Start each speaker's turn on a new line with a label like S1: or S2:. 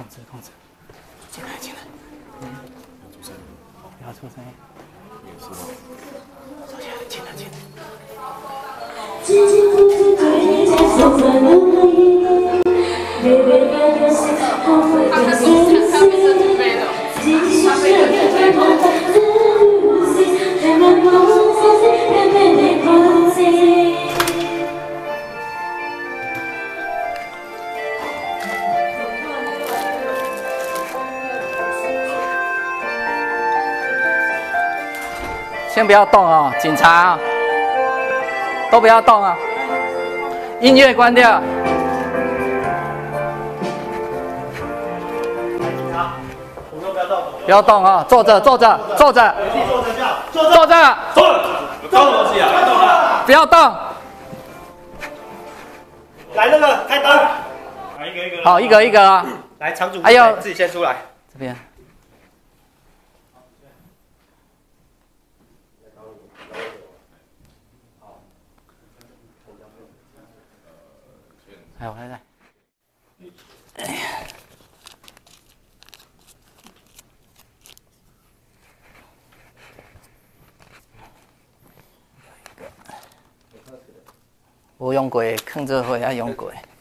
S1: 控制，进来。不要出声音。也是吗？坐下来，进来。先不要动哦，警察啊，都不要动啊，音乐关掉。不要动啊，坐着。坐着。不要动。
S2: 来那个开灯。
S1: 好，一个啊。
S2: 来，场主，
S1: 还有
S2: 自己先出来。
S1: 这边。哎，我来。哎呀。无用过，放做伙也用过。